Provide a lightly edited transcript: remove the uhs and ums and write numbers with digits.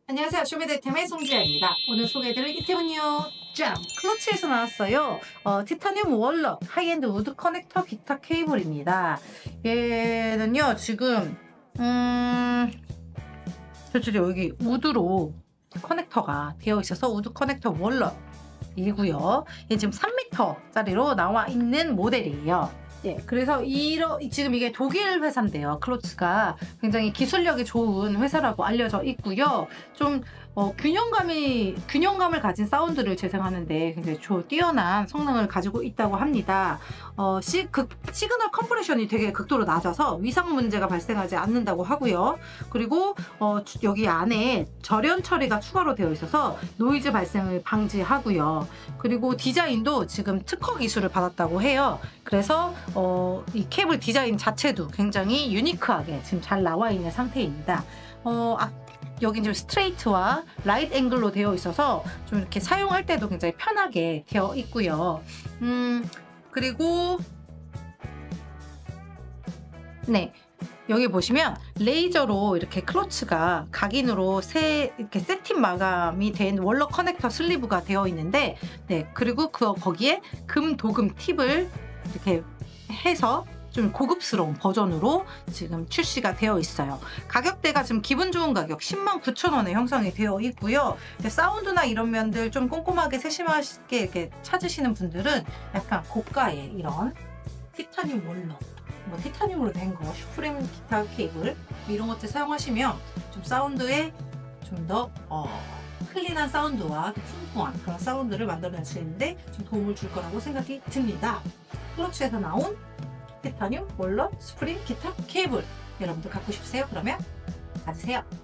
안녕하세요. 쇼미더템의 송지아입니다. 오늘 소개해드릴 이템은요. 짱! 클러치에서 나왔어요. 티타늄 월넛 하이엔드 우드 커넥터 기타 케이블입니다. 얘는요 지금 저쪽에 여기 우드로 커넥터가 되어 있어서 우드 커넥터 월넛이고요. 얘 지금 3m짜리로 나와 있는 모델이에요. 예, 그래서 지금 이게 독일 회사인데요. 클로츠가 굉장히 기술력이 좋은 회사라고 알려져 있고요. 좀 균형감을 가진 사운드를 재생하는데 굉장히 뛰어난 성능을 가지고 있다고 합니다. 시그널 컴프레션이 되게 극도로 낮아서 위상 문제가 발생하지 않는다고 하고요. 그리고 여기 안에 절연 처리가 추가로 되어 있어서 노이즈 발생을 방지하고요. 그리고 디자인도 지금 특허 기술을 받았다고 해요. 그래서 이 케이블 디자인 자체도 굉장히 유니크하게 지금 잘 나와 있는 상태입니다. 여긴 좀 스트레이트와 라이트 앵글로 되어 있어서 좀 이렇게 사용할 때도 굉장히 편하게 되어 있고요. 그리고 네, 여기 보시면 레이저로 이렇게 클러치가 각인으로 이렇게 세팅 마감이 된 월넛 커넥터 슬리브가 되어 있는데, 네, 그리고 거기에 금 도금 팁을 이렇게 해서 좀 고급스러운 버전으로 지금 출시가 되어 있어요. 가격대가 지금 기분 좋은 가격 109,000원에 형성이 되어 있고요. 사운드나 이런 면들 좀 꼼꼼하게 세심하게 이렇게 찾으시는 분들은 약간 고가의 이런 티타늄 월넛, 티타늄으로 된 거, 슈프림 기타 케이블 이런 것들 사용하시면 좀 사운드에 좀 더 클린한 사운드와 풍부한 그런 사운드를 만들어낼 수 있는데 좀 도움을 줄 거라고 생각이 듭니다. 클러치에서 나온 티타늄 월넛 스프링 기타 케이블 여러분들 갖고 싶으세요? 그러면 가지세요.